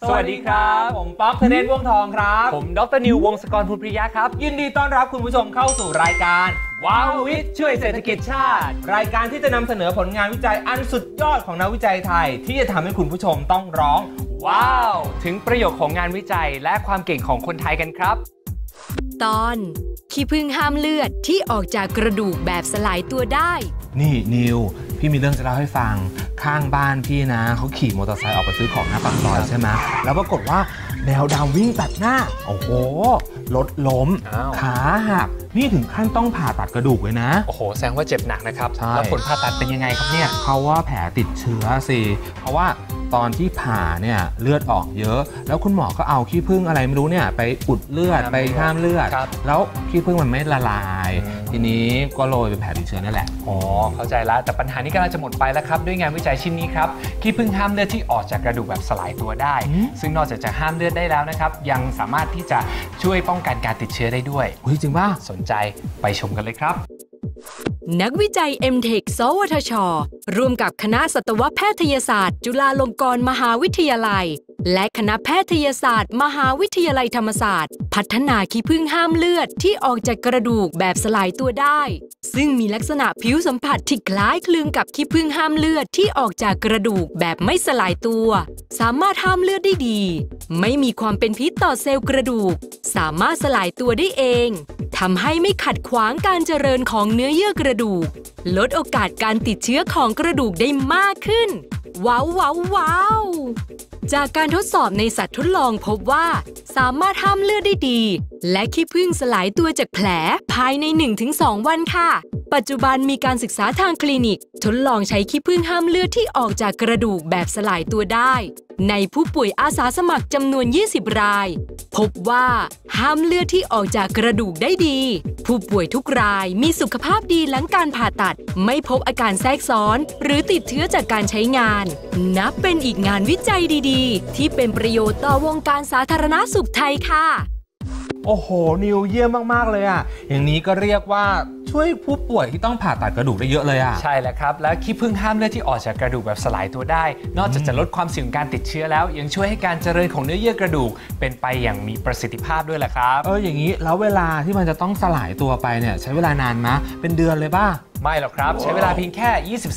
สวัสดีครับผมป๊อกธเนศวงศ์ทองครับผมดร.นิววงศกรภูลปริยะครับยินดีต้อนรับคุณผู้ชมเข้าสู่รายการว้าววิทย์ช่วยเศรษฐกิจชาติรายการที่จะนำเสนอผลงานวิจัยอันสุดยอดของนักวิจัยไทยที่จะทำให้คุณผู้ชมต้องร้องว้าวถึงประโยชน์ของงานวิจัยและความเก่งของคนไทยกันครับตอนขี้ผึ้งห้ามเลือดที่ออกจากกระดูกแบบสลายตัวได้นี่นิวพี่มีเรื่องจะเล่าให้ฟังข้างบ้านพี่นะเขาขี่มอเตอร์ไซค์ออกไปซื้อของหน้าปากซอยใช่ไหมแล้วปรากฏว่าแมวดำวิ่งตัดหน้าโอ้โหรถล้มขาหักนี่ถึงขั้นต้องผ่าตัดกระดูกเลยนะโอ้โหแสดงว่าเจ็บหนักนะครับแล้วผลผ่าตัดเป็นยังไงครับเนี่ยเขาว่าแผลติดเชื้อสิเพราะว่าตอนที่ผ่าเนี่ยเลือดออกเยอะแล้วคุณหมอก็เอาขี้ผึ้งอะไรไม่รู้เนี่ยไปอุดเลือดไปห้ามเลือดแล้วขี้ผึ้งมันไม่ละลายทีนี้ก็โรยเป็นแผลติดเชื้อนั่นแหละอ๋อเข้าใจแล้วแต่ปัญหานี้กำลังจะหมดไปแล้วครับด้วยงานวิจัยชิ้นนี้ครับขี้ผึ้งห้ามเลือดที่ออกจากกระดูกแบบสลายตัวได้ซึ่งนอกจากจะห้ามเลือดได้แล้วนะครับยังสามารถที่จะช่วยป้องกันการติดเชื้อได้ด้วยจริงป่ะสนใจไปชมกันเลยครับนักวิจัย M.Tech สวทช.ร่วมกับคณะสัตวแพทยศาสตร์จุฬาลงกรณ์มหาวิทยาลัยและคณะแพทยศาสตร์มหาวิทยาลัยธรรมศาสตร์พัฒนาขี้ผึ้งห้ามเลือดที่ออกจากกระดูกแบบสลายตัวได้ซึ่งมีลักษณะผิวสัมผัสที่คล้ายคลึงกับขี้ผึ้งห้ามเลือดที่ออกจากกระดูกแบบไม่สลายตัวสามารถห้ามเลือดได้ดีไม่มีความเป็นพิษต่อเซลล์กระดูกสามารถสลายตัวได้เองทำให้ไม่ขัดขวางการเจริญของเนื้อเยื่อกระดูกลดโอกาสการติดเชื้อของกระดูกได้มากขึ้นว้าวว้าวว้าวจากการทดสอบในสัตว์ทดลองพบว่าสามารถห้ามเลือดได้ดีและขี้ผึ้งสลายตัวจากแผลภายใน 1-2 วันค่ะปัจจุบันมีการศึกษาทางคลินิกทดลองใช้ขี้ผึ้งห้ามเลือดที่ออกจากกระดูกแบบสลายตัวได้ในผู้ป่วยอาสาสมัครจำนวน 20 รายพบว่าห้ามเลือดที่ออกจากกระดูกได้ดีผู้ป่วยทุกรายมีสุขภาพดีหลังการผ่าตัดไม่พบอาการแทรกซ้อนหรือติดเชื้อจากการใช้งานนับเป็นอีกงานวิจัยดีๆที่เป็นประโยชน์ต่อวงการสาธารณสุขไทยค่ะโอ้โหนิวเยี่ยมมากๆเลยอ่ะอย่างนี้ก็เรียกว่าช่วยผู้ป่วยที่ต้องผ่าตัดกระดูกได้เยอะเลยอ่ะใช่แล้วครับแล้วขี้ผึ้งห้ามเลือดที่ออกจากกระดูกแบบสลายตัวได้นอกจากจะลดความเสี่ยงการติดเชื้อแล้วยังช่วยให้การเจริญของเนื้อเยื่อกระดูกเป็นไปอย่างมีประสิทธิภาพด้วยแหละครับอย่างนี้แล้วเวลาที่มันจะต้องสลายตัวไปเนี่ยใช้เวลานานมั้ยเป็นเดือนเลยป่ะไม่หรอกครับใช้เวลาเพียงแค่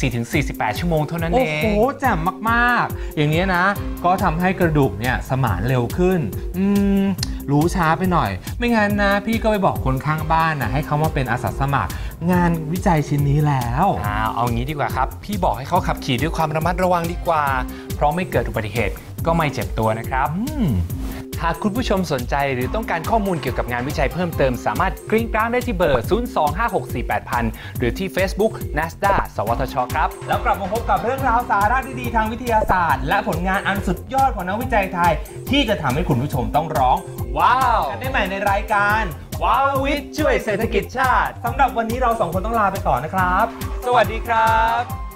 24-48 ชั่วโมงเท่านั้นเองโอ้โหแจ่มมากๆอย่างนี้นะก็ทำให้กระดูกเนี่ยสมานเร็วขึ้นรู้ช้าไปหน่อยไม่งั้นนะพี่ก็ไปบอกคนข้างบ้านนะให้เขามาเป็นอาสาสมัครงานวิจัยชิ้นนี้แล้วเอางี้ดีกว่าครับพี่บอกให้เขาขับขี่ด้วยความระมัดระวังดีกว่าเพราะไม่เกิดอุบัติเหตุก็ไม่เจ็บตัวนะครับหากคุณผู้ชมสนใจหรือต้องการข้อมูลเกี่ยวกับงานวิจัยเพิ่มเติมสามารถกริ้งกร้างได้ที่เบอร์ 025648000 หรือที่ Facebook NASDA สวทชครับแล้วกลับมาพบกับเรื่องราวสาระดีๆทางวิทยาศาสตร์และผลงานอันสุดยอดของนักวิจัยไทยที่จะทำให้คุณผู้ชมต้องร้องว้าวกันได้ใหม่ในรายการว้าววิทย์ช่วยเศรษฐกิจชาติสำหรับวันนี้เราสองคนต้องลาไปก่อนนะครับสวัสดีครับ